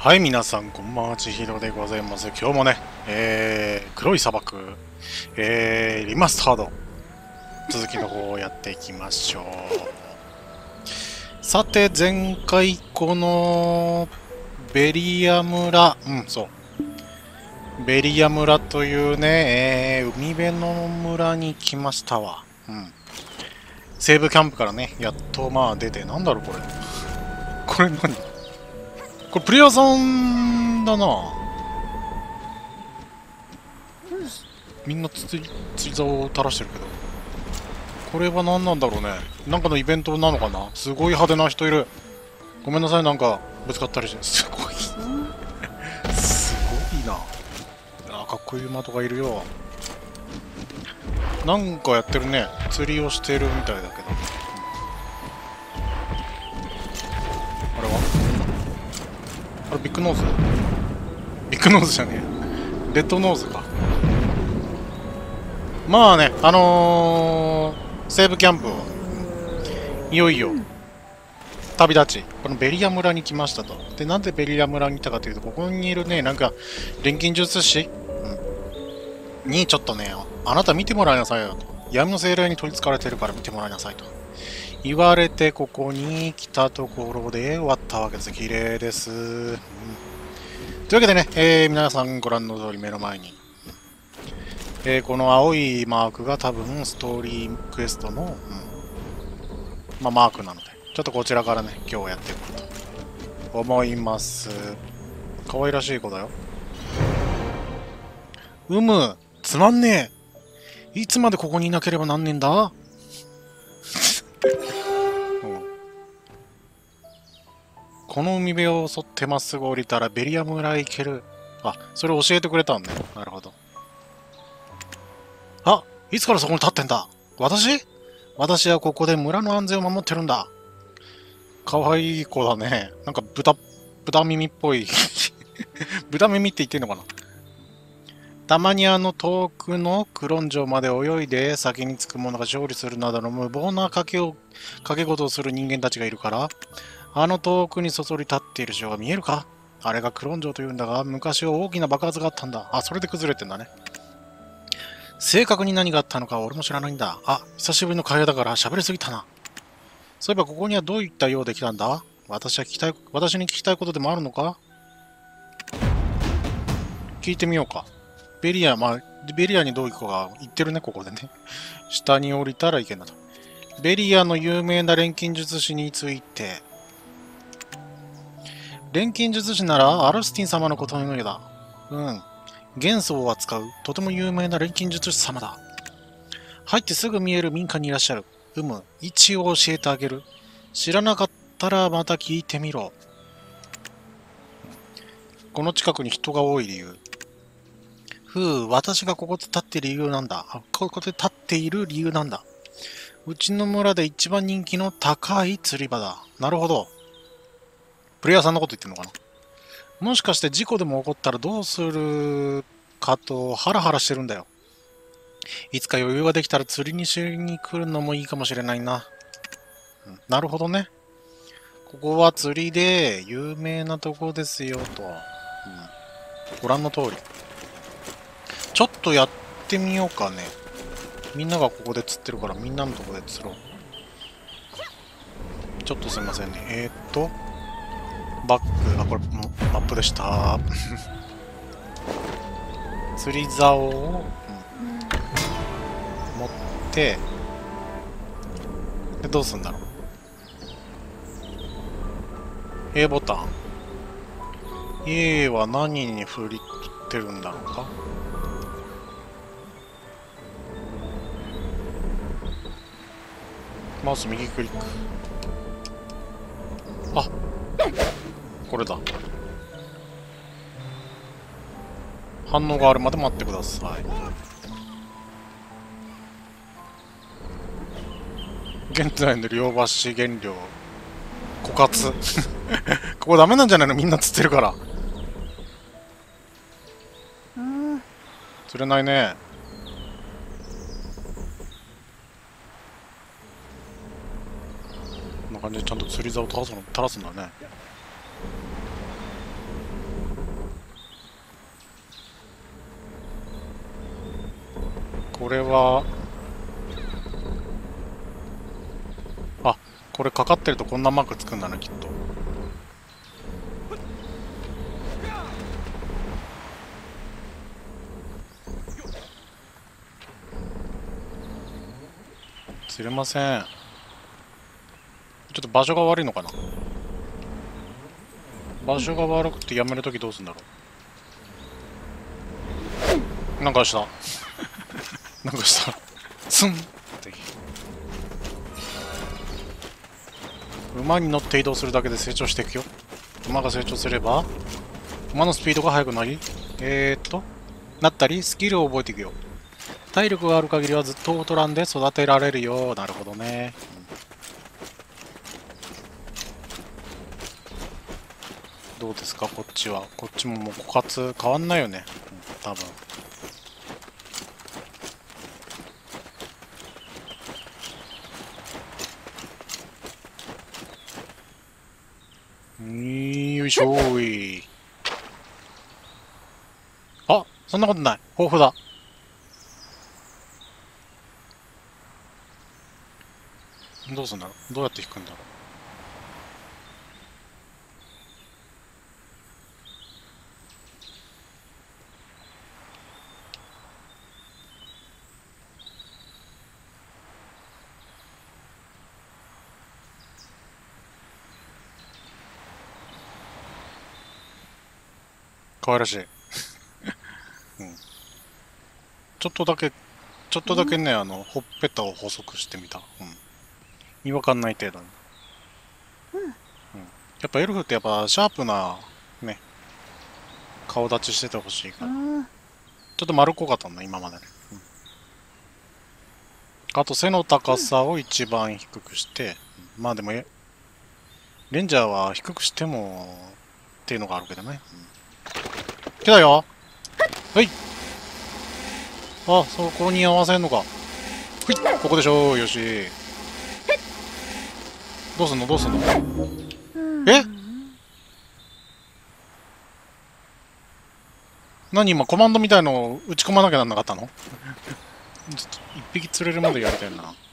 はい、皆さん、こんばんは、ちひろでございます。今日もね、黒い砂漠、リマスタード、続きの方をやっていきましょう。さて、前回、この、ベリア村、そう。ベリア村というね、海辺の村に来ましたわ。西部キャンプからね、やっと出て、なんだろう、これ。これ何これプレイヤーさんだな。みんな釣り竿を垂らしてるけど。これは何なんだろうね。なんかのイベントなのかな。すごい派手な人いる。ごめんなさい、なんかぶつかったりして。すごい。すごいな。かっこいい馬とかいるよ。なんかやってるね。釣りをしてるみたいだけど。あれはあれビッグノーズビッグノーズじゃねえ。レッドノーズか。まあね、西部キャンプを、いよいよ、旅立ち、このベリア村に来ましたと。で、なんでベリア村に来たかというと、ここにいるね、なんか、錬金術師、にちょっとね、あなた見てもらいなさいよと。闇の精霊に取り憑かれてるから見てもらいなさいと。言われて、ここに来たところで終わったわけです。綺麗です。というわけでね、皆さんご覧の通り目の前に、この青いマークが多分ストーリークエストの、マークなので、ちょっとこちらからね、今日はやっていこうと思います。可愛らしい子だよ。つまんねえ。いつまでここにいなければなんねえんだこの海辺を沿ってまっすぐ降りたらベリア村へ行ける。あ、それ教えてくれたんね。なるほど。あ、いつからそこに立ってんだ。私はここで村の安全を守ってるんだ。かわいい子だね。なんか豚耳っぽい。豚耳って言ってんのかな。たまに遠くのクロン城まで泳いで先に着く者が勝利するなどの無謀な賭け事をする人間たちがいるから、遠くにそそり立っている城が見えるか。あれがクロン城というんだが、昔は大きな爆発があったんだ。あ、それで崩れてんだね。正確に何があったのか俺も知らないんだ。あ、久しぶりの会話だから喋りすぎたな。そういえばここにはどういった用で来たんだ。私に聞きたいことでもあるのか。聞いてみようか。ベリアにどう行くかが言ってるね、ここでね。下に降りたらいけんだと。ベリアの有名な錬金術師について。錬金術師ならアルスティン様のことのようだ。元素を扱うとても有名な錬金術師様だ。入ってすぐ見える民家にいらっしゃる。位置を教えてあげる。知らなかったらまた聞いてみろ。この近くに人が多い理由。私がここで立っている理由なんだ。ここで立っている理由なんだ。うちの村で一番人気の高い釣り場だ。なるほど。プレイヤーさんのこと言ってるのかな。もしかして事故でも起こったらどうするかとハラハラしてるんだよ。いつか余裕ができたら釣りにしに来るのもいいかもしれないな。なるほどね。ここは釣りで有名なとこですよと。ご覧の通り。ちょっとやってみようかね。みんながここで釣ってるからみんなのとこで釣ろう。ちょっとすみませんね。バック、これマップでした。釣り竿を、持って、で、どうすんだろう。A ボタン。A は何に振ってるんだろうか。マウス右クリック。あ、これだ。反応があるまで待ってください。現在の両橋原料枯渇。ここダメなんじゃないの。みんな釣ってるから釣れないね。こんな感じでちゃんと釣り竿を垂らすんだね。 これは、あ、これかかってるとこんなマークつくんだな、きっと。釣れません。ちょっと場所が悪いのかな。場所が悪くてやめるときどうするんだろう。なんかした。なんかした。スンって。馬に乗って移動するだけで成長していくよ。馬が成長すれば、馬のスピードが速くなり、なったり、スキルを覚えていくよ。体力がある限りはずっとオートランで育てられるよ。なるほどね。どうですかこっちは。こっちももう枯渇変わんないよね。多分。よいしょーい。あ、そんなことない。豊富だ。どうすんだろう。どうやって引くんだろう。可愛らしい。うん。ちょっとだけ、ちょっとだけね、ほっぺたを細くしてみた。うん。違和感ない程度に。うん。やっぱエルフってやっぱシャープな、ね、顔立ちしててほしいから。ちょっと丸っこかったんだ、今までね。あと背の高さを一番低くして、まあでも、レンジャーは低くしてもっていうのがあるけどね。来たよ。はい。あ、そこに合わせんのか。はい。ここでしょ。よし。どうすんのどうすんの。え？何今コマンドみたいのを打ち込まなきゃなんなかったの？ちょっと一匹釣れるまでやりたいな。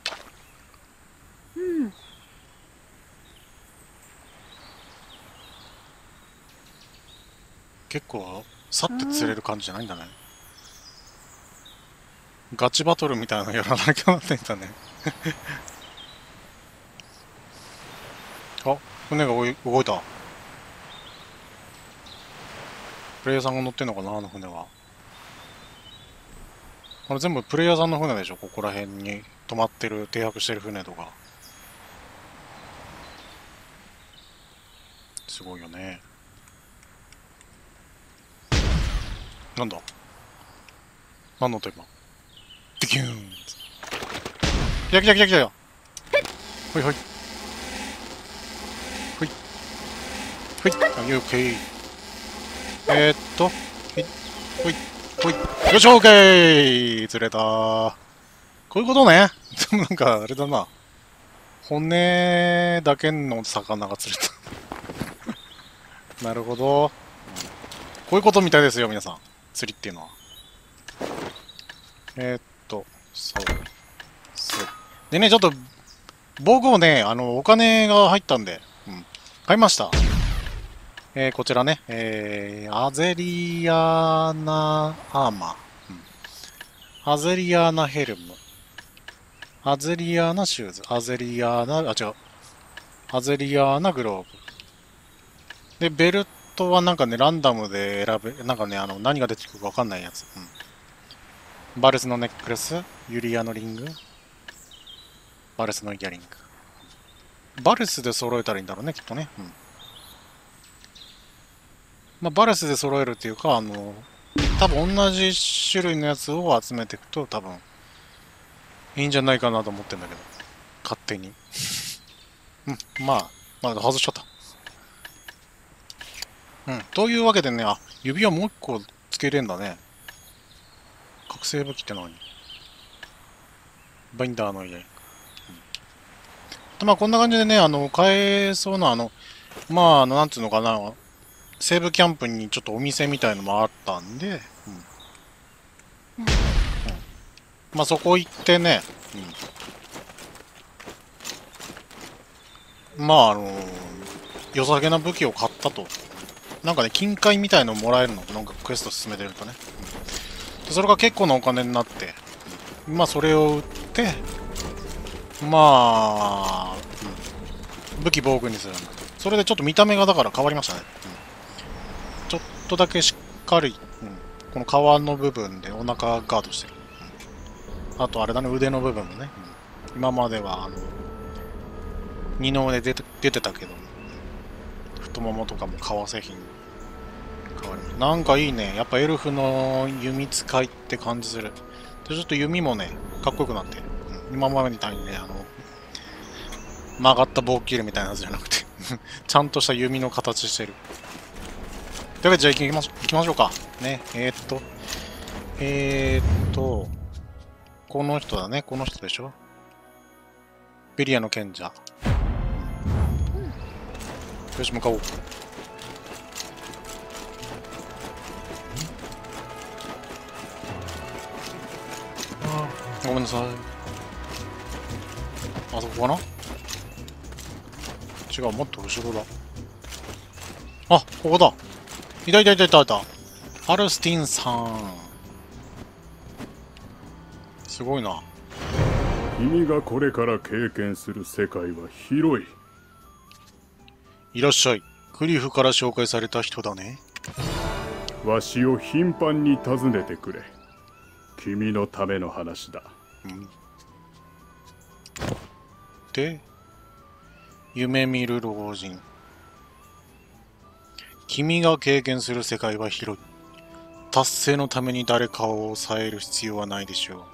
結構、さって釣れる感じじゃないんだね。ガチバトルみたいなのやらなきゃなってんだね。あ、船が動いた。プレイヤーさんが乗ってんのかな、あの船は。これ全部プレイヤーさんの船でしょ、ここら辺に止まってる、停泊してる船とか。すごいよね。なんだ何の音今。デキューン。来た来た来た来たよ。ほいほい。ほい。ほい。オッケー。ほい。ほい。よし、オッケー釣れたー。こういうことね。でもなんか、あれだな。骨だけの魚が釣れた。なるほど。こういうことみたいですよ、皆さん。釣りっていうのは。そう。でね、ちょっと、僕もね、お金が入ったんで、買いました。こちらね、アゼリアーナアーマー、アゼリアーナヘルム、アゼリアーナシューズ、アゼリアーナ、違う、アゼリアーナグローブ。で、ベルトはなんかね、ランダムで選べ、なんかね、何が出てくるかわかんないやつ。バルスのネックレス、ユリアのリング、バルスのイヤリング。バルスで揃えたらいいんだろうね、きっとね。まあ、バルスで揃えるっていうか、多分同じ種類のやつを集めていくと多分いいんじゃないかなと思ってんだけど、勝手に。まあ、外しちゃった。というわけでね、指輪もう一個つけれんだね。覚醒武器って何？バインダーの家。まあ、こんな感じでね、買えそうな、なんつうのかな、西部キャンプにちょっとお店みたいのもあったんで、 まあそこ行ってね、まあ良さげな武器を買ったと。なんかね、金塊みたいのもらえるの。なんかクエスト進めてるとね。でそれが結構なお金になって、まあそれを売って、まあ、武器防具にするんだ。それでちょっと見た目がだから変わりましたね。ちょっとだけしっかり、この皮の部分でお腹ガードしてる。あとあれだね、腕の部分もね。今までは二の腕出てたけど、太ももとかも革製品変わる。なんかいいね。やっぱエルフの弓使いって感じする。でちょっと弓もね、かっこよくなって。今までみたいにね、曲がった棒切るみたいなやつじゃなくてちゃんとした弓の形してる。というわけで、じゃあ行きましょうか。ね。この人だね。この人でしょ。ベリアの賢者。よし、向かおう。ごめんなさい。あそこかな。違う、もっと後ろだ。あ、ここだ。いたいたいたいたいた。アルスティンさん。すごいな。 君がこれから経験する世界は広い。 いらっしゃい。クリフから紹介された人だね。 わしを頻繁に訪ねてくれ。君のための話だ。 で、夢見る老人。君が経験する世界は広い。達成のために誰かを抑える必要はないでしょう。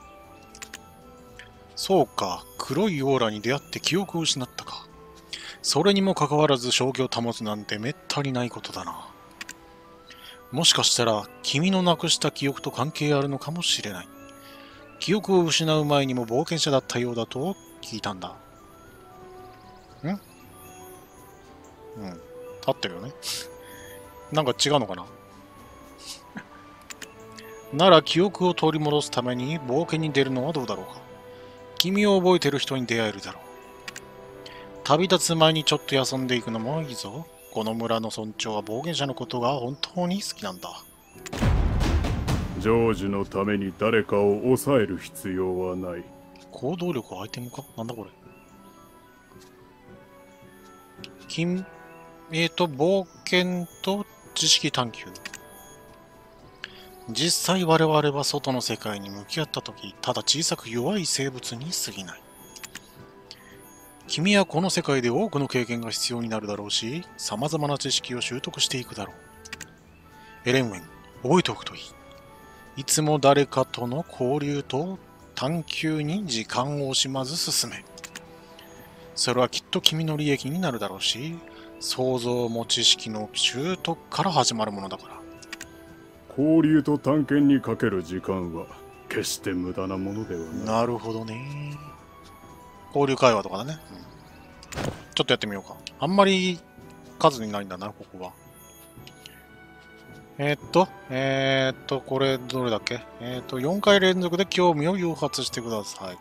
そうか、黒いオーラに出会って記憶を失ったか。それにもかかわらず正気を保つなんてめったにないことだな。もしかしたら君のなくした記憶と関係あるのかもしれない。記憶を失う前にも冒険者だったようだと聞いたんだ。合ってるよね。なんか違うのかな。なら記憶を取り戻すために冒険に出るのはどうだろうか。君を覚えてる人に出会えるだろう。旅立つ前にちょっと休んでいくのもいいぞ。この村の村長は冒険者のことが本当に好きなんだ。 成就のために誰かを抑える必要はない。 行動力アイテムか。なんだこれ。冒険と知識探求。実際我々は外の世界に向き合ったとき、ただ小さく弱い生物に過ぎない。君はこの世界で多くの経験が必要になるだろうし、様々な知識を習得していくだろう。エレンウェン、覚えておくといい。いつも誰かとの交流と探求に時間を惜しまず進め。それはきっと君の利益になるだろうし、想像も知識の習得から始まるものだから。 交流と探検にかける時間は決して無駄なものではない。 なるほどね。交流会話とかだね。ちょっとやってみようか。あんまり数にないんだな、ここは。これどれだっけ4回連続で興味を誘発してください。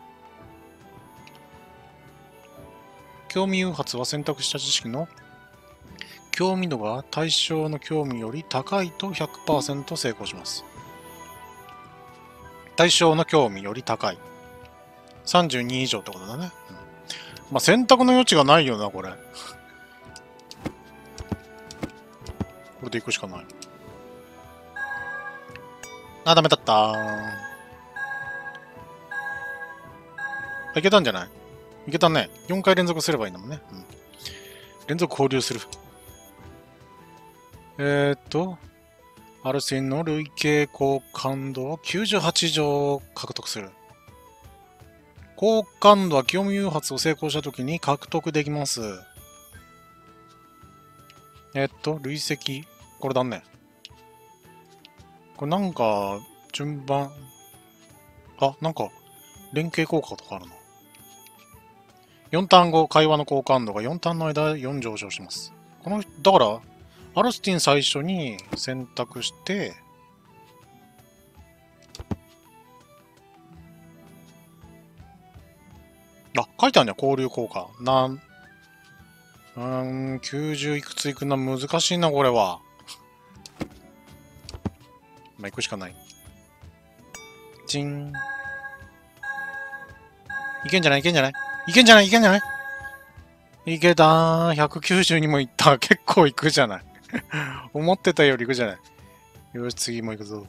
興味誘発は選択した知識の興味度が対象の興味より高いと 100% 成功します。対象の興味より高い。32以上ってことだね。まあ、選択の余地がないよな、これ。これでいくしかない。あ、ダメだったー。いけたんじゃない？いけたね。4回連続すればいいんだもんね。連続交流する。アルセンの累計好感度を98以上獲得する。好感度は興味誘発を成功したときに獲得できます。累積。これだね。これなんか、順番。あ、なんか、連携効果とかあるな。4ターン後、会話の好感度が4ターンの間4上昇します。この、だから、アルスティン最初に選択して、 あ、書いてあるね、交流効果。90いくついくの難しいな、これは。まあ、行くしかない。チン。いけんじゃないいけんじゃないいけんじゃないいけんじゃないいけたー。190にもいった。結構いくじゃない。思ってたよりいくじゃない。よし、次も行くぞ。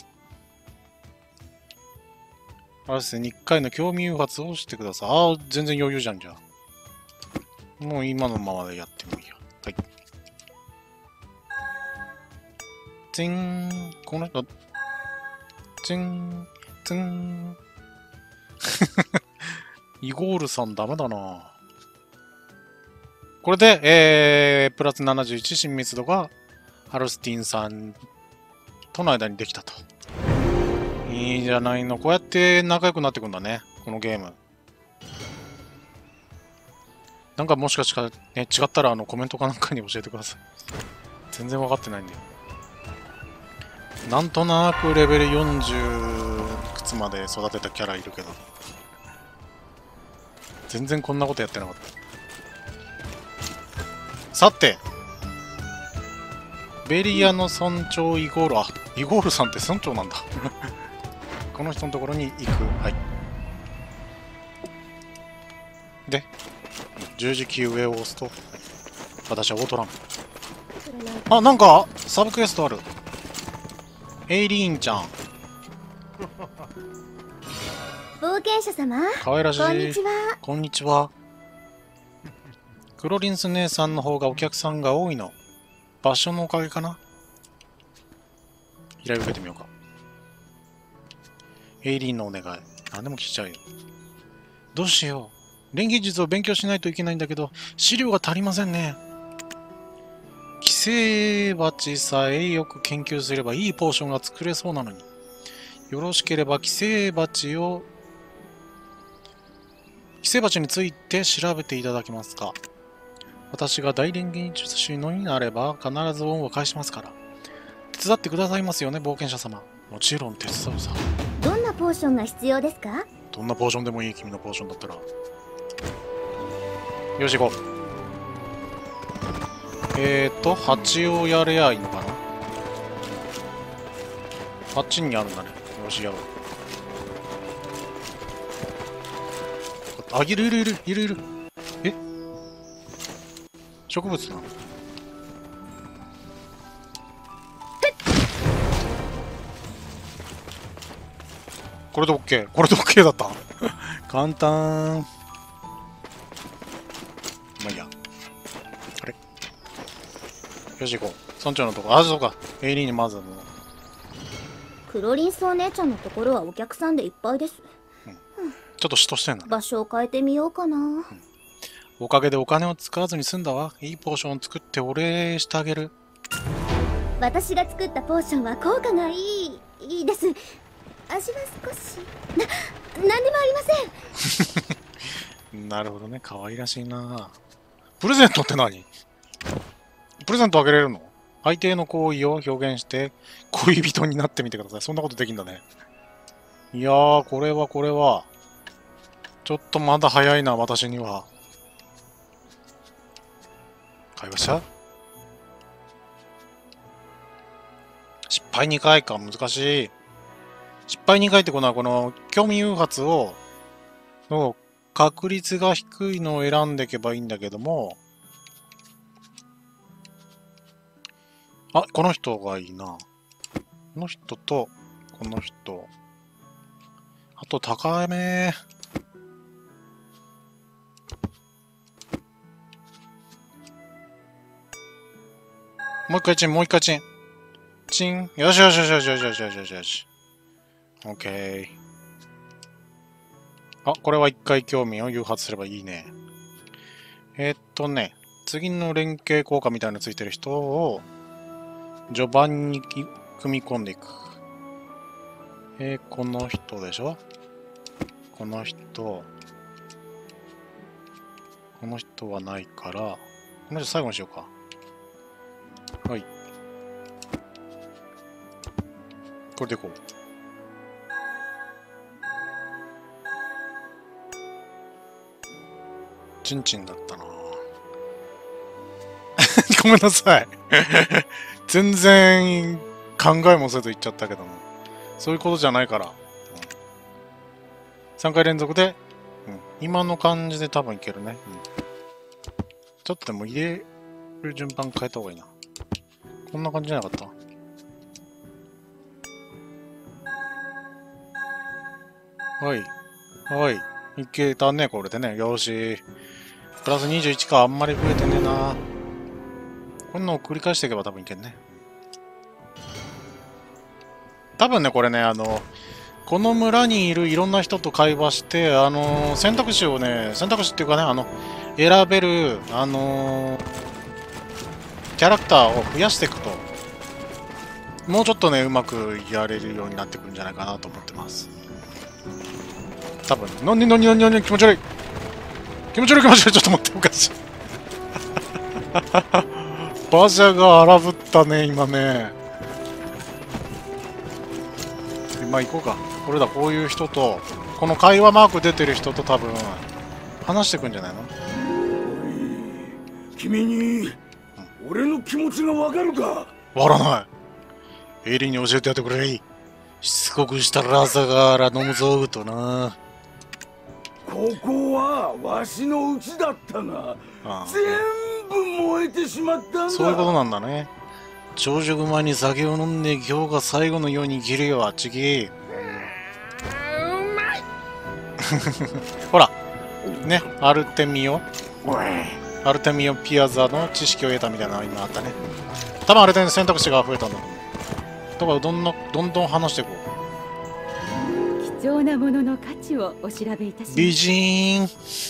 あれですね、1回の興味誘発をしてください。ああ、全然余裕じゃん、じゃあ。もう今のままでやってもいいや。はい。チン。この人。チン。チン。イゴールさんダメだな。これで、プラス71親密度がハルスティンさんとの間にできたと。いいんじゃないの。こうやって仲良くなってくんだね。このゲーム。なんかもしかしたら、ね、違ったらコメントかなんかに教えてください。全然分かってないんで。なんとなくレベル40いくつまで育てたキャラいるけど。全然こんなことやってなかった。さて、ベリアの村長イゴール、あ、イゴールさんって村長なんだ。この人のところに行く。はい。で、十字キー上を押すと、私はオートラン。あ、なんか、サブクエストある。エイリーンちゃん。 冒険者様、 かわいらしい。 こんにちは。 こんにちは。クロリンス姉さんの方がお客さんが多いの。場所のおかげかな。依頼受けてみようか。エイリーンのお願い。何でも聞いちゃうよ。どうしよう。錬金術を勉強しないといけないんだけど、資料が足りませんね。寄生蜂さえよく研究すればいいポーションが作れそうなのに。よろしければ寄生蜂について調べていただけますか。私が大錬金術師のになれば必ず恩を返しますから。手伝ってくださいますよね、冒険者様。もちろん手伝うさ。 どんなポーションが必要ですか？ どんなポーションでもいい、君のポーションだったら。よし、行こう。蜂をやれやいいのかな。あっちにあるんだね。よし、やろう。あ、いる。え、植物なの？これで OK。これで OK だった。簡単。まあいいや。あれ、よし行こう。村長のとこ。あ、そうか。エイリーにまずはもう。 クロリンスお姉ちゃんのところはお客さんでいっぱいです。 ちょっと嫉妬してんだね。 場所を変えてみようかな。 おかげでお金を使わずに済んだわ。いいポーションを作ってお礼してあげる。 私が作ったポーションは効果がいいです。味は少し何でもありません。 なるほどね。可愛らしいな。プレゼントって何？プレゼントあげれるの？相手の行為を表現して恋人になってみてください。そんなことできんだね。いやー、これは。ちょっとまだ早いな、私には。会話した失敗2回か、難しい。失敗2回ってこの興味誘発の確率が低いのを選んでいけばいいんだけども、あ、この人がいいな。この人と、この人。あと、高め。もう一回チン。チン。よし。オッケー。あ、これは一回興味を誘発すればいいね。次の連携効果みたいなのついてる人を、序盤に組み込んでいく。この人でしょ？この人はないから、この人最後にしようか。はい。これでいこう。 チンチンだったな。ごめんなさい。全然考えもせず言っちゃったけども。そういうことじゃないから。3回連続で、今の感じで多分いけるね。ちょっとでも入れる順番変えた方がいいな。こんな感じじゃなかった？はい。はい。いけたね、これでね。よし。プラス21か、あんまり増えてねえな。こんなのを繰り返していけば多分いけんね。多分ね、これね、この村にいるいろんな人と会話して、選択肢をね、選択肢っていうかね、選べる、キャラクターを増やしていくと、もうちょっとね、うまくやれるようになってくるんじゃないかなと思ってます。多分、気持ち悪い。気持ち悪い、ちょっと待って、おかしい。馬車が荒ぶったね、今ね。まあ行こうか。これだ、こういう人と、この会話マーク出てる人と多分、話してくんじゃないの？ 君に、俺の気持ちがわかるか？ わからない。エイリーに教えてやってくれ。しつこくしたら朝から飲むぞとな。 ここはわしの家だったが、全部燃えてしまったんだ。 そういうことなんだね。朝食前に酒を飲んで今日が最後のように生きるよ、あっちぎ。ほら、ね、アルテミオピアザの知識を得たみたいなの今あったね。多分あれで選択肢が増えたんだと思う。だからどんどん話していこう。 貴重なものの価値をお調べいたします。 美人。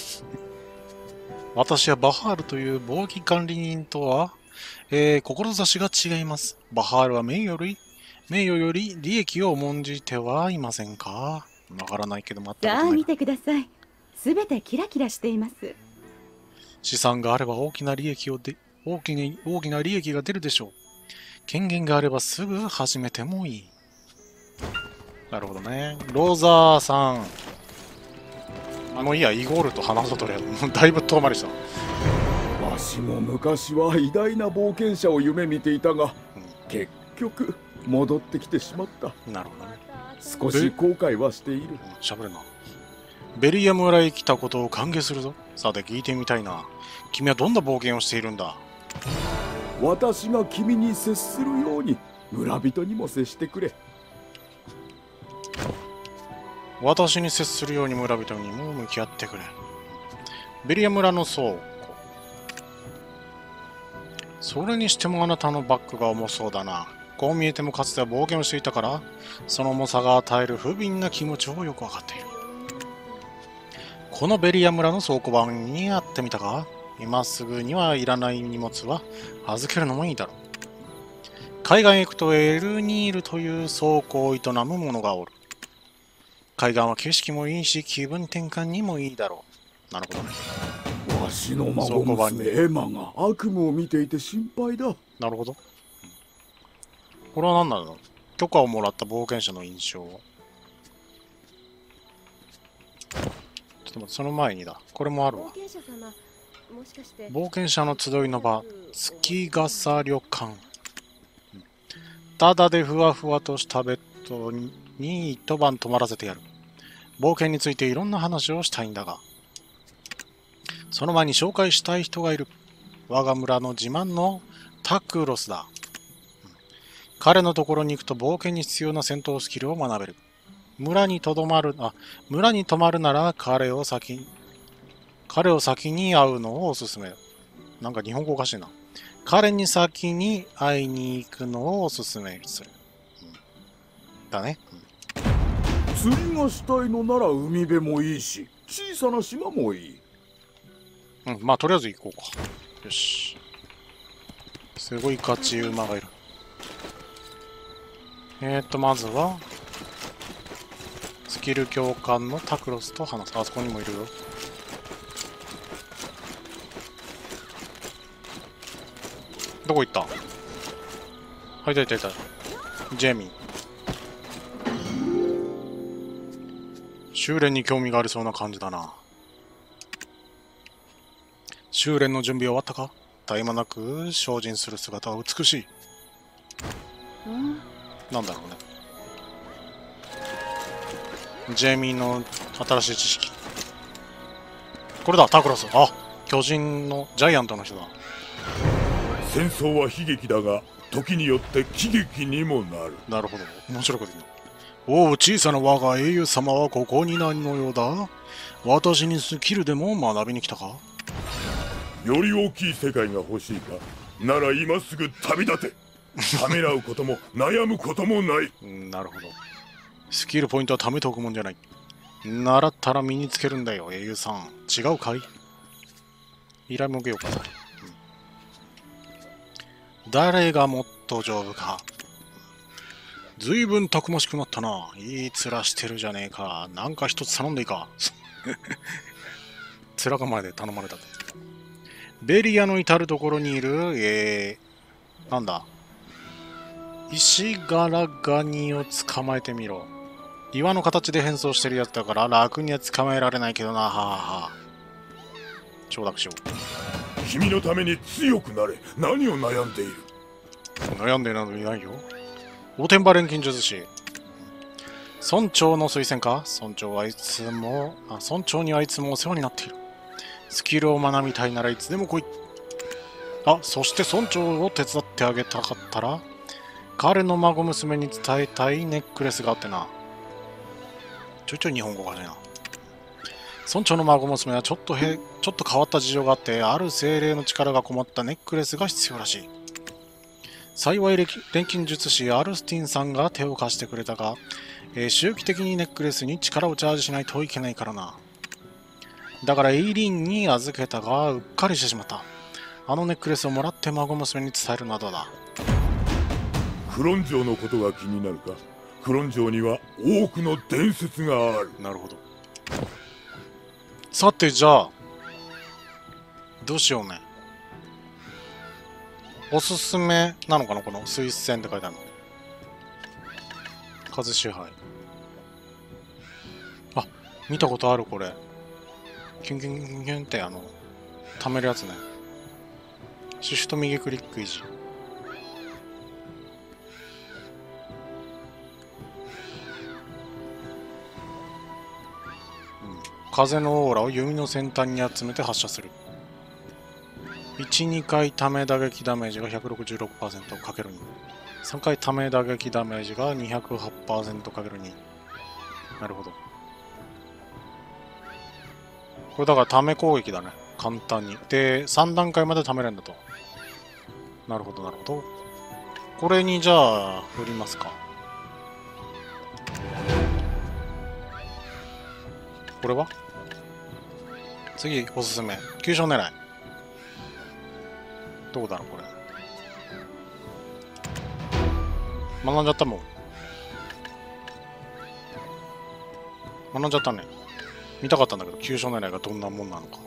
私はバハールという貿易管理人とは、志が違います。バハールは名誉より利益を重んじてはいませんか？わからないけど待って。 さあ見てください。すべてキラキラしています。 資産があれば大きな利益が出るでしょう。権限があればすぐ始めてもいい。なるほどね。ローザーさん。いいや、イゴールと話そうとりあえず。だいぶ遠回りした。 わしも昔は偉大な冒険者を夢見ていたが、結局戻ってきてしまった。 なるほどね。 少し後悔はしている。 しゃべるな。ベリア村へ来たことを歓迎するぞ。さて聞いてみたいな。君はどんな冒険をしているんだ？ 私が君に接するように村人にも接してくれ。 私に接するように村人にも向き合ってくれ。ベリア村の倉庫。それにしてもあなたのバッグが重そうだな。こう見えてもかつては冒険をしていたから、その重さが与える不憫な気持ちをよくわかっている。このベリア村の倉庫番に会ってみたか？今すぐにはいらない荷物は預けるのもいいだろう。海岸へ行くとエルニールという倉庫を営む者がおる。海岸は景色もいいし気分転換にもいいだろう。なるほどね。 わしの孫娘エマが悪夢を見ていて心配だ。 なるほど。これは何なの？許可をもらった冒険者の印象。ちょっと待って、その前にだ。これもあるわ。冒険者の集いの場、月笠旅館。ただでふわふわとしたベッドに一晩泊まらせてやる。冒険についていろんな話をしたいんだが、その前に紹介したい人がいる。我が村の自慢のタクロスだ。彼のところに行くと冒険に必要な戦闘スキルを学べる。村に泊まるなら彼を先に会うのをおすすめ。なんか日本語おかしいな。彼に先に会いに行くのをおすすめする。だね。 釣りがしたいのなら海辺もいいし、小さな島もいい。 まあとりあえず行こうか。よし。すごい勝ち馬がいる。まずは、スキル教官のタクロスと話す。あそこにもいるよ。どこ行った？いた。ジェミー。修練に興味がありそうな感じだな。 修練の準備は終わったか？絶え間なく精進する姿は美しい。なんだろうね。ジェイミーの新しい知識。これだ、タクロス。あ、巨人のジャイアントの人だ。 戦争は悲劇だが時によって喜劇にもなる。 なるほど。面白いこと言うの。おお、小さな我が英雄様はここに何のようだ？私にスキルでも学びに来たか？ より大きい世界が欲しいか？なら今すぐ旅立て。ためらうことも悩むこともない。 なるほど。スキルポイントは貯めておくもんじゃない。習ったら身につけるんだよ、英雄さん。違うかい？依頼も受けようか。誰がもっと丈夫か。ずいぶんたくましくなったな。いい面してるじゃねえか。なんか一つ頼んでいいか。面構えで頼まれた。ベリアの至るところにいる、なんだ。石柄ガニを捕まえてみろ。岩の形で変装してるやつだから楽には捕まえられないけどな。ははは。承諾しよう。 君のために強くなれ。何を悩んでいる？ 悩んでなどいないよ。おてんば錬金術師。村長の推薦か？村長にはいつもお世話になっている。スキルを学びたいならいつでも来い。あ、そして村長を手伝ってあげたかったら、彼の孫娘に伝えたいネックレスがあってな。ちょいちょい日本語がねえな。村長の孫娘はちょっと変わった事情があって、ある精霊の力がこもったネックレスが必要らしい。幸い錬金術師アルスティンさんが手を貸してくれたが、周期的にネックレスに力をチャージしないといけないからな。だからエイリーンに預けたがうっかりしてしまった。あのネックレスをもらって孫娘に伝えるなどだ。 クロン城のことが気になるか？クロン城には多くの伝説がある。 なるほど。さてじゃあどうしようね。おすすめなのかな、この推薦って書いてあるの。風支配。あ、見たことあるこれ。キュンキュンキュンキュンって貯めるやつね。シフト右クリック維持。風のオーラを弓の先端に集めて発射する。1、2回ため打撃ダメージが 166%×2。3回ため打撃ダメージが 208%×2。なるほど。これだからため攻撃だね。簡単に。で、3段階までためるんだと。なるほど、なるほど。これにじゃあ、振りますか。これは次、おすすめ。急所狙い。どうだろう、これ。学んじゃったもん。学んじゃったね。見たかったんだけど、急所狙いがどんなもんなのか。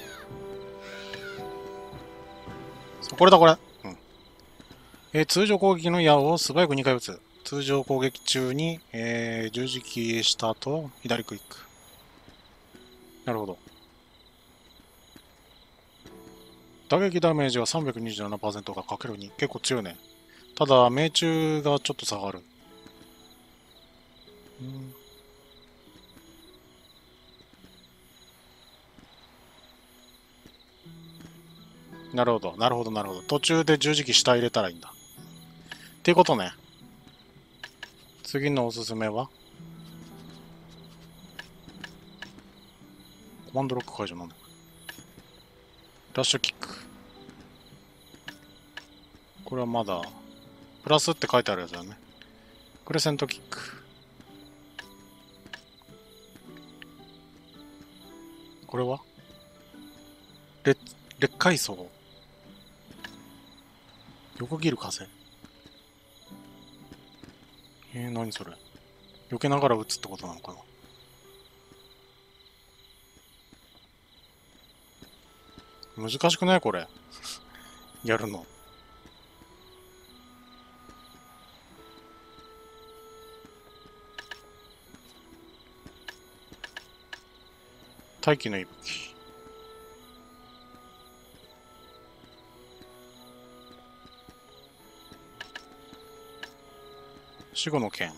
これだ、これ。通常攻撃の矢を素早く2回撃つ。通常攻撃中に、十字キーした後、左クリック。なるほど。打撃ダメージは 327% がかける2。結構強いね。ただ、命中がちょっと下がる。なるほど、なるほど、なるほど。途中で十字キー下入れたらいいんだ。っていうことね。次のおすすめはコマンドロック解除なんだ。ラッシュキック。これはまだ、プラスって書いてあるやつだね。クレセントキック。これは劣化層。横切る風。何それ。避けながら撃つってことなのかな。難しくないこれ。やるの。大気の息吹。 守護の剣。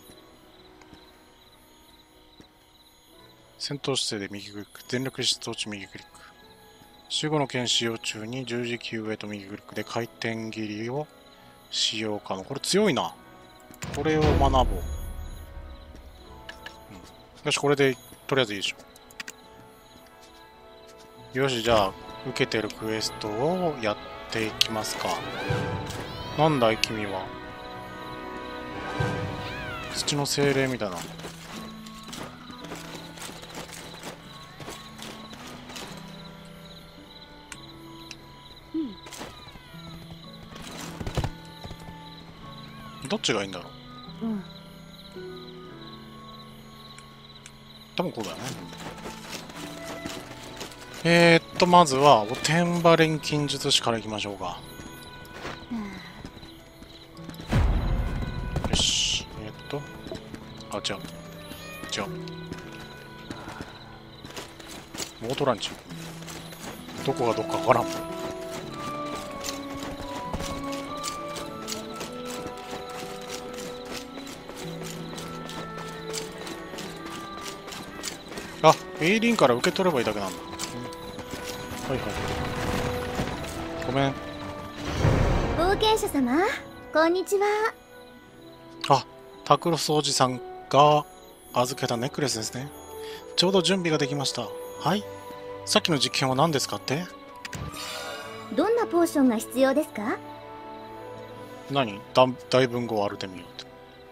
戦闘姿勢で右クリック。全力疾走中右クリック。守護の剣使用中に十字キー上と右クリックで回転切りを使用可能。これ強いな。これを学ぼう。よし、これでとりあえずいいでしょ。よし、じゃあ、受けてるクエストをやっていきますか。なんだい、君は。土の精霊みたいな。どっちがいいんだろう。多分こうだよね。まずはおてんば錬金術師からいきましょうか。よし。あ、違う。オートランチ。どこがどっかわからん。あ、エイリンから受け取ればいいだけなんだ。はいはい。ごめん。 冒険者様、こんにちは。 あ、タクロスおじさんが預けたネックレスですね。ちょうど準備ができました。はい。さっきの実験は何ですかって？ どんなポーションが必要ですか？ 何？大文豪アルテミオって。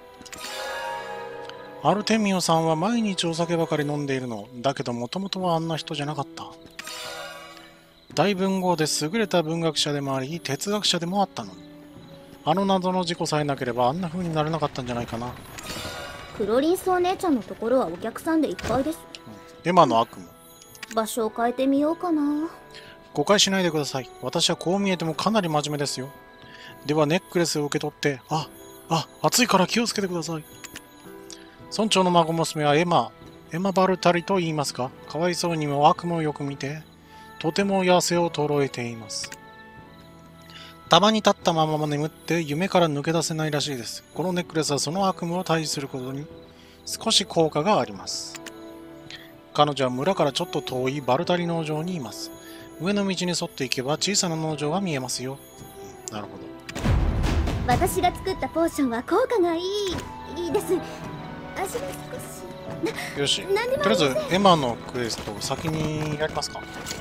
アルテミオさんは毎日お酒ばかり飲んでいるの。だけどもともとはあんな人じゃなかった。大文豪で優れた文学者でもあり、哲学者でもあったの。あの謎の事故さえなければあんな風になれなかったんじゃないかな。 クロリンスお姉ちゃんのところはお客さんでいっぱいです。 エマの悪夢。 場所を変えてみようかな。 誤解しないでください。私はこう見えてもかなり真面目ですよ。ではネックレスを受け取って、暑いから気をつけてください。村長の孫娘はエマバルタリと言いますか。かわいそうにも悪夢をよく見て、とても痩せを衰えています。たまに立ったまま眠って夢から抜け出せないらしいです。このネックレスはその悪夢を退治することに少し効果があります。彼女は村からちょっと遠いバルタリ農場にいます。上の道に沿っていけば小さな農場が見えますよ。なるほど。 私が作ったポーションは効果がいいです。味が少し。 よし。とりあえずエマのクエストを先にやりますか。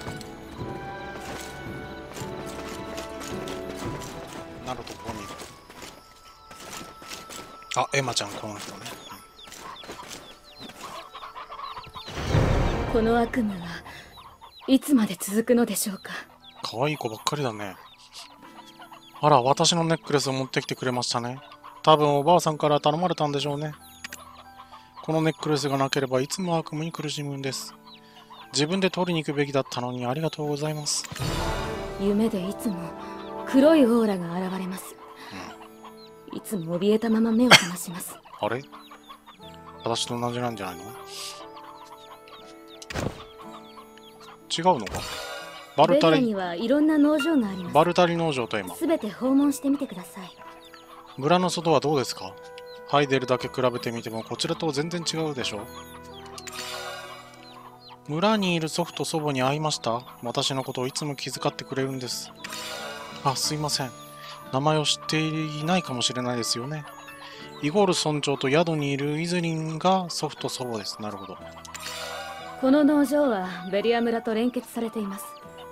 なるほど、ここにいる。あ、エマちゃん、この人ね。 この悪夢はいつまで続くのでしょうか。 かわいい子ばっかりだね。あら、私のネックレスを持ってきてくれましたね。多分おばあさんから頼まれたんでしょうね。このネックレスがなければいつも悪夢に苦しむんです。自分で取りに行くべきだったのにありがとうございます。 夢でいつも黒いオーラが現れます。いつも怯えたまま目を覚まします。 あれ？私と同じなんじゃないの？違うのか？バルタリにはいろんな農場があります。 バルタリ農場と今。 すべて訪問してみてください。 村の外はどうですか？ハイデルだけ比べてみてもこちらと全然違うでしょ。村にいる祖父と祖母に会いました。私のことをいつも気遣ってくれるんです。あ、すいません。名前を知っていないかもしれないですよね。イゴール村長と宿にいるイズリンが祖父と祖母です。なるほど。 この農場はベリア村と連結されています。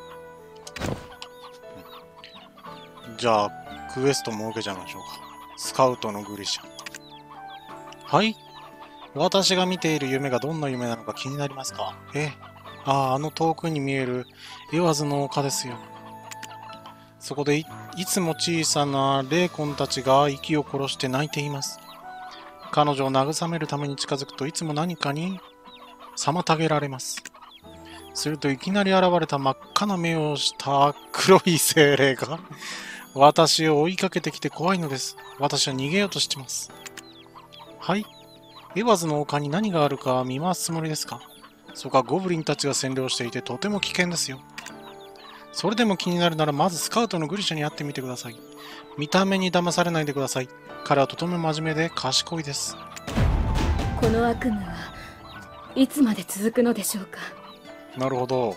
じゃあクエストも受けちゃいましょうか。スカウトのグリシャ。はい。私が見ている夢がどんな夢なのか気になりますか？あの遠くに見えるエワズの丘ですよ。そこで いつも小さな霊魂たちが息を殺して泣いています。彼女を慰めるために近づくといつも何かに妨げられます。するといきなり現れた真っ赤な目をした黒い精霊が私を追いかけてきて怖いのです。私は逃げようとしてます。はい。エワズの丘に何があるか見回すつもりですか？そこはゴブリンたちが占領していてとても危険ですよ。それでも気になるならまずスカウトのグリシャに会ってみてください。見た目に騙されないでください。 彼はとても真面目で賢いです。 この悪夢はいつまで続くのでしょうか。 なるほど。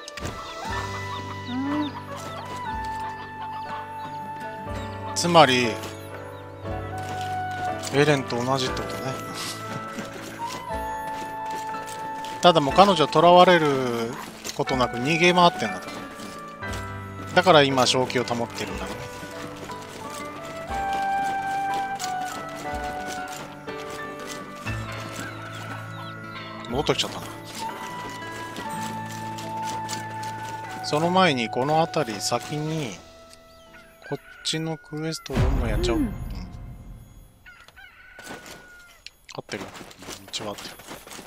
つまりエレンと同じってことね。ただもう彼女は囚われることなく逃げ回ってんだと。だから今正気を保ってるんだね。戻ってきちゃったな。その前にこの辺り先にこっちのクエストをどんどんやっちゃおう。合ってる。道は合ってる。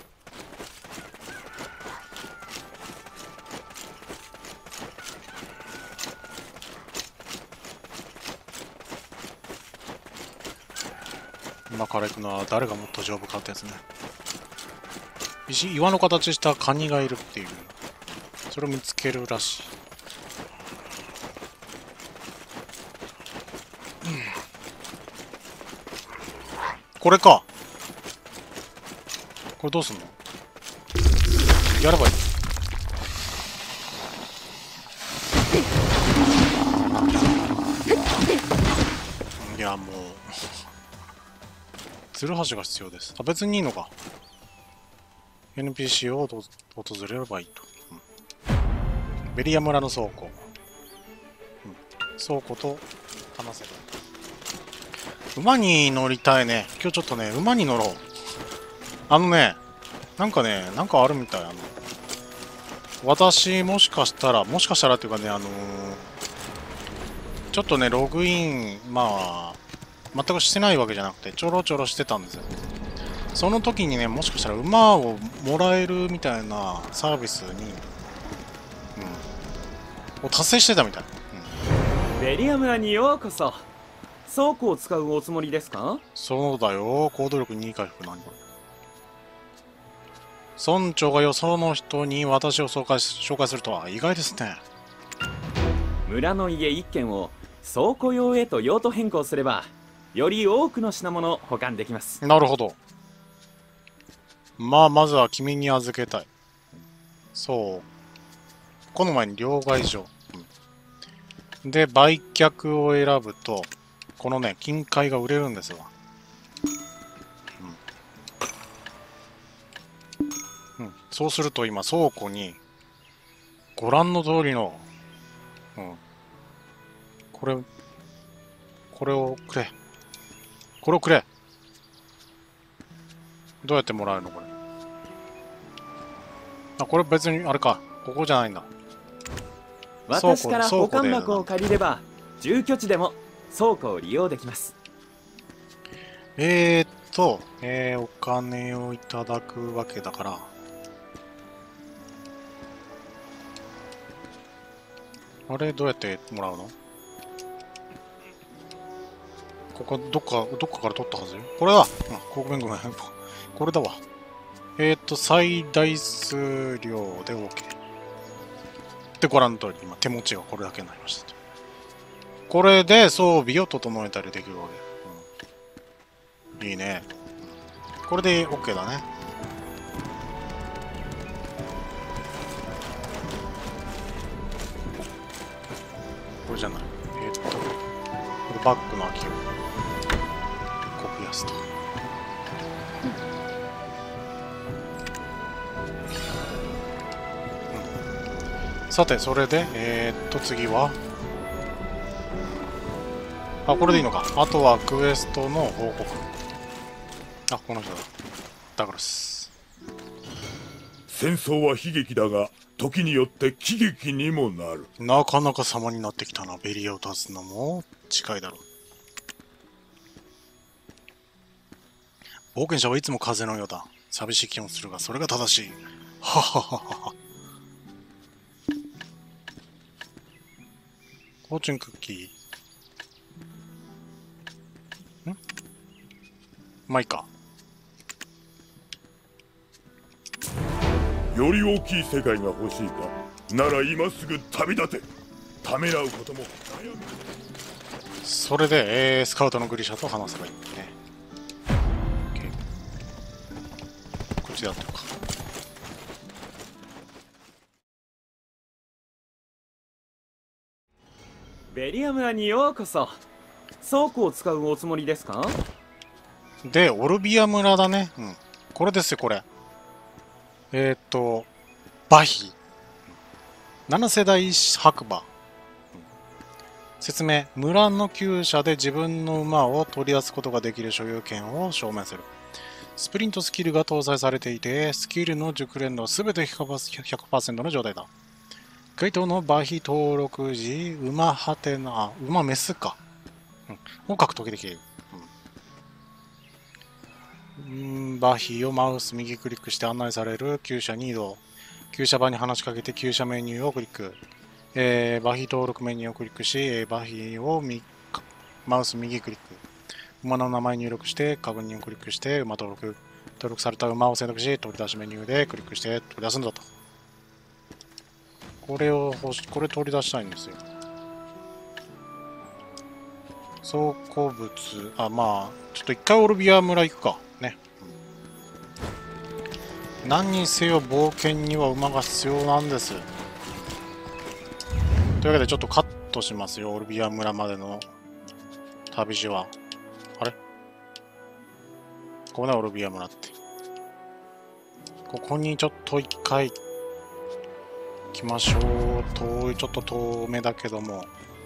今から行くのは誰がもっと丈夫かってやつね。岩の形したカニがいるっていう。それを見つけるらしい。これか。これどうすんの？やればいい。いやもうツルハシが必要です。あ、別にいいのか。NPC を訪れればいいと。ベリア村の倉庫。倉庫と話せる。馬に乗りたいね。今日ちょっとね、馬に乗ろう。なんかね、なんかあるみたい。私、もしかしたらっていうかね、ちょっとね、ログイン、全くしてないわけじゃなくて、ちょろちょろしてたんですよ。その時にね、もしかしたら馬をもらえるみたいなサービスに、を達成してたみたい。 ベリア村にようこそ。倉庫を使うおつもりですか？ そうだよ。行動力2回復。何これ。村長がよその人に私を紹介するとは意外ですね。 村の家1軒を倉庫用へと用途変更すれば、より多くの品物を保管できます。 なるほど。まずは君に預けたい。そう。この前に両替所。で、売却を選ぶと、このね、金塊が売れるんですよ。そうすると今、倉庫に、ご覧の通りの、これをくれ。これをくれ。どうやってもらえるのこれ。あ、これ別に、あれか。ここじゃないんだ。 私から保管箱を借りれば、住居地でも倉庫を利用できます。 お金をいただくわけだから、あれどうやってもらうの？ここどっかから取ったはずよ。これだ。ごめん。これだわ。最大数量で OK。で、ご覧の通り、今手持ちがこれだけになりました。これで装備を整えたりできるわけ。いいね。これで OK だね。これじゃない。これバッグの空きを増やすと。さて、それで、次は、これでいいのか。あとはクエストの報告。この人だ。ダグラス。 戦争は悲劇だが、時によって喜劇にもなる。 なかなか様になってきたな。ベリアを立つのも近いだろう。冒険者はいつも風のようだ。寂しい気もするが、それが正しい。はははは。フォーチュンクッキー。まあいいか。 より大きい世界が欲しいか。なら今すぐ旅立て。ためらうことも悩む。 それで、スカウトのグリシャと話せばいいね。OK。こっちでやってるか。 ベリア村にようこそ。倉庫を使うおつもりですか？ で、オルビア村だね。うん。これですよ、これ。バヒ。7世代白馬。説明。村の厩舎で自分の馬を取り出すことができる所有権を証明する。スプリントスキルが搭載されていて、スキルの熟練度は全て 100% の状態だ。該当のバヒ登録時、馬ハテナ、馬メスか。を獲得できる。バヒをマウス右クリックして案内される厩舎に移動。厩舎版に話しかけて厩舎メニューをクリック。バヒ登録メニューをクリックし、バヒをマウス右クリック。馬の名前入力して確認をクリックして馬登録された馬を選択し、取り出しメニューでクリックして取り出すんだと。これ取り出したいんですよ。倉庫物、まあちょっと一回オルビア村行くかね。何にせよ冒険には馬が必要なんです。というわけでちょっとカットしますよ、オルビア村までの旅路は。あれここね、オルビア村って。ここにちょっと一回行きましょう。ちょっと遠めだけども。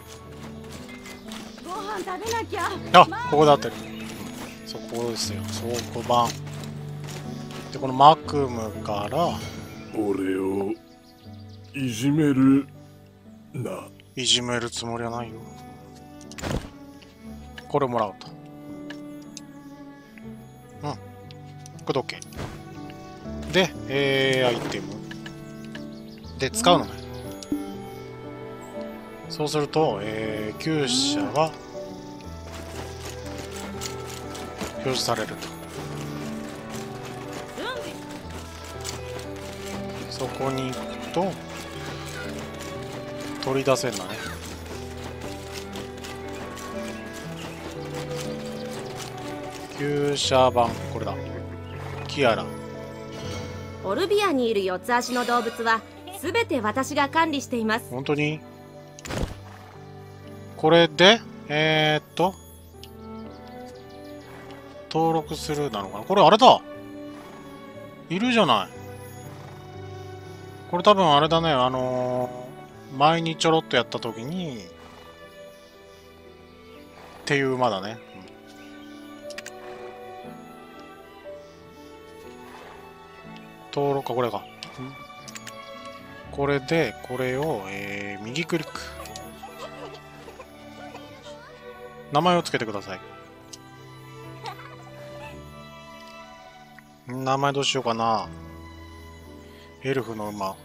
ご飯食べなきゃ。 あ、ここで合ってる。そこですよ、倉庫版。で、このマクムから、 俺をいじめるな。 いじめるつもりはないよ。これもらうと。これで OK。で、アイテム。で、使うのね。そうすると、厩舎が表示されると。そこに行くと、取り出せるんだね。厩舎版、これだ。キアラ。 オルビアにいる四つ足の動物は全て私が管理しています。 本当にこれで、登録するなのかな。これあれだ。いるじゃない。これ多分あれだね。前にちょろっとやった時に、っていう馬だね。登録か、これか。これで、これを、右クリック。名前をつけてください。名前どうしようかな。エルフの馬。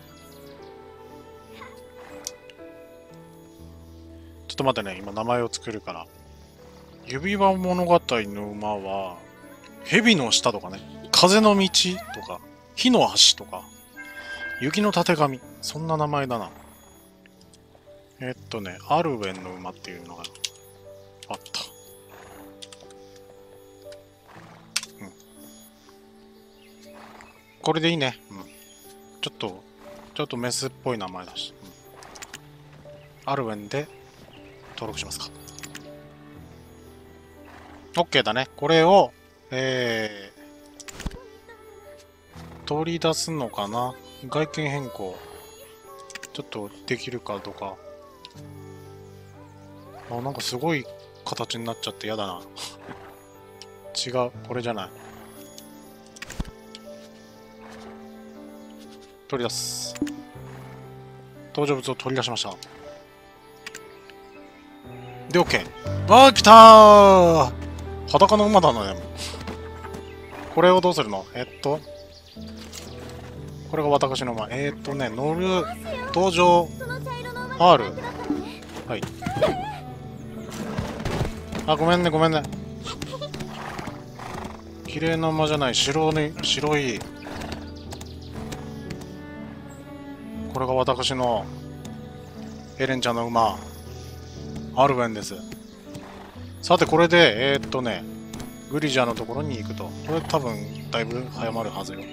ちょっと待ってね、今名前を作るから。指輪物語の馬は、蛇の下とかね、風の道とか、火の橋とか、雪のたてがみ、そんな名前だな。アルウェンの馬っていうのがあった。これでいいね。ちょっとメスっぽい名前だし。アルウェンで登録しますか。OK だね。これを、取り出すのかな。外見変更。ちょっとできるかどうか。なんかすごい形になっちゃって嫌だな。違う。これじゃない。取り出す。登場物を取り出しました。で、OK。来たー。裸の馬だな、でも。これをどうするの？これが私の馬。乗る、登場、R。はい。ごめんね、ごめんね。綺麗な馬じゃない、白い。これが私のエレンちゃんの馬、アルベンです。 さてこれでグリジャーのところに行くと。これ多分だいぶ早まるはずよ。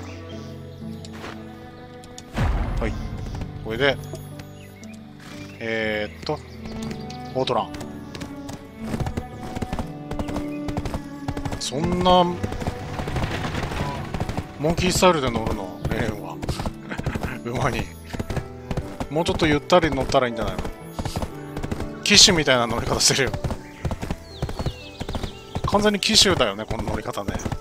はい。これでオートラン。そんなモンキースタイルで乗るのレレンは馬にもうちょっとゆったり乗ったらいいんじゃないの。騎手みたいな乗り方してるよ。完全に騎手だよね、この乗り方ね。